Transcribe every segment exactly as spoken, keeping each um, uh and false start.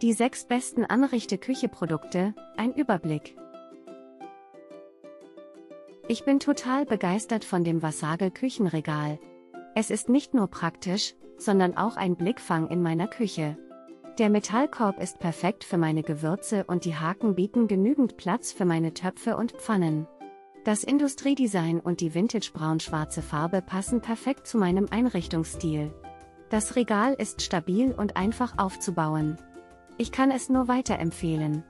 Die sechs besten Anrichte-Küche-Produkte, ein Überblick. Ich bin total begeistert von dem Wasagel Küchenregal. Es ist nicht nur praktisch, sondern auch ein Blickfang in meiner Küche. Der Metallkorb ist perfekt für meine Gewürze und die Haken bieten genügend Platz für meine Töpfe und Pfannen. Das Industriedesign und die vintage-braun-schwarze Farbe passen perfekt zu meinem Einrichtungsstil. Das Regal ist stabil und einfach aufzubauen. Ich kann es nur weiterempfehlen.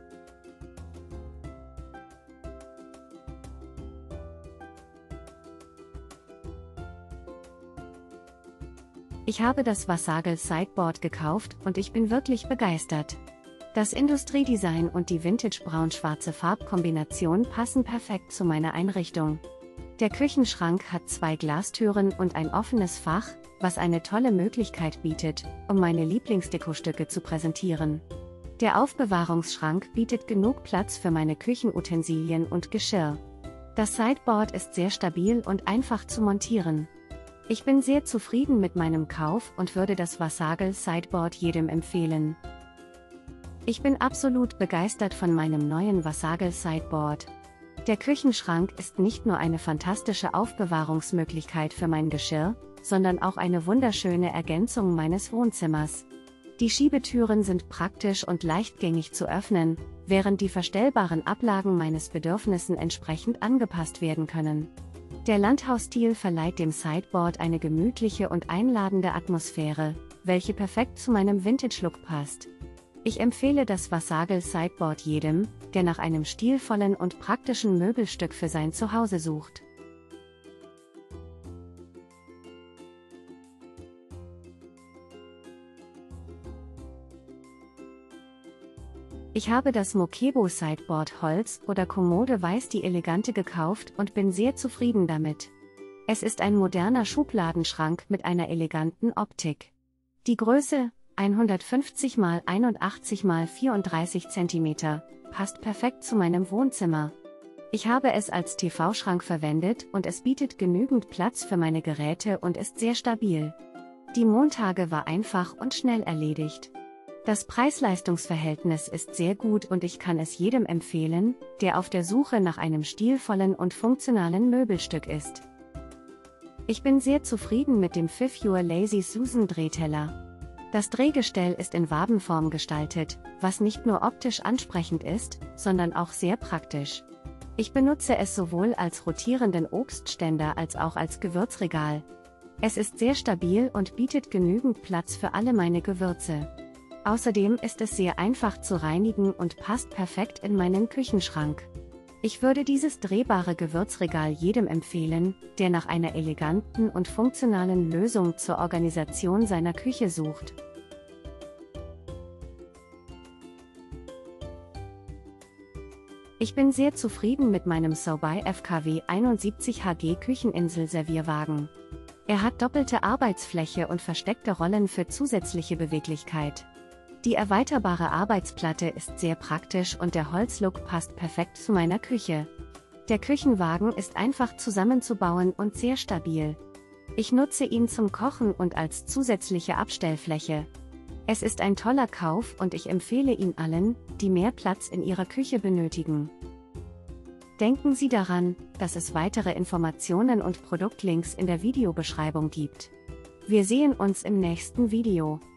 Ich habe das Wasagel Sideboard gekauft und ich bin wirklich begeistert. Das Industriedesign und die vintage-braun-schwarze Farbkombination passen perfekt zu meiner Einrichtung. Der Küchenschrank hat zwei Glastüren und ein offenes Fach, was eine tolle Möglichkeit bietet, um meine Lieblingsdekostücke zu präsentieren. Der Aufbewahrungsschrank bietet genug Platz für meine Küchenutensilien und Geschirr. Das Sideboard ist sehr stabil und einfach zu montieren. Ich bin sehr zufrieden mit meinem Kauf und würde das Wasagel Sideboard jedem empfehlen. Ich bin absolut begeistert von meinem neuen Wasagel Sideboard. Der Küchenschrank ist nicht nur eine fantastische Aufbewahrungsmöglichkeit für mein Geschirr, sondern auch eine wunderschöne Ergänzung meines Wohnzimmers. Die Schiebetüren sind praktisch und leichtgängig zu öffnen, während die verstellbaren Ablagen meines Bedürfnissen entsprechend angepasst werden können. Der Landhausstil verleiht dem Sideboard eine gemütliche und einladende Atmosphäre, welche perfekt zu meinem Vintage-Look passt. Ich empfehle das Wasagel Sideboard jedem, der nach einem stilvollen und praktischen Möbelstück für sein Zuhause sucht. Ich habe das Mokebo Sideboard Holz oder Kommode Weiß die Elegante gekauft und bin sehr zufrieden damit. Es ist ein moderner Schubladenschrank mit einer eleganten Optik. Die Größe, hundertfünfzig mal einundachtzig mal vierunddreißig Zentimeter, passt perfekt zu meinem Wohnzimmer. Ich habe es als T V-Schrank verwendet und es bietet genügend Platz für meine Geräte und ist sehr stabil. Die Montage war einfach und schnell erledigt. Das Preis-Leistungs-Verhältnis ist sehr gut und ich kann es jedem empfehlen, der auf der Suche nach einem stilvollen und funktionalen Möbelstück ist. Ich bin sehr zufrieden mit dem Fifure Lazy Susan Drehteller. Das Drehgestell ist in Wabenform gestaltet, was nicht nur optisch ansprechend ist, sondern auch sehr praktisch. Ich benutze es sowohl als rotierenden Obstständer als auch als Gewürzregal. Es ist sehr stabil und bietet genügend Platz für alle meine Gewürze. Außerdem ist es sehr einfach zu reinigen und passt perfekt in meinen Küchenschrank. Ich würde dieses drehbare Gewürzregal jedem empfehlen, der nach einer eleganten und funktionalen Lösung zur Organisation seiner Küche sucht. Ich bin sehr zufrieden mit meinem Sobai F K W einundsiebzig H G Kücheninsel-Servierwagen. Er hat doppelte Arbeitsfläche und versteckte Rollen für zusätzliche Beweglichkeit. Die erweiterbare Arbeitsplatte ist sehr praktisch und der Holzlook passt perfekt zu meiner Küche. Der Küchenwagen ist einfach zusammenzubauen und sehr stabil. Ich nutze ihn zum Kochen und als zusätzliche Abstellfläche. Es ist ein toller Kauf und ich empfehle ihn allen, die mehr Platz in ihrer Küche benötigen. Denken Sie daran, dass es weitere Informationen und Produktlinks in der Videobeschreibung gibt. Wir sehen uns im nächsten Video.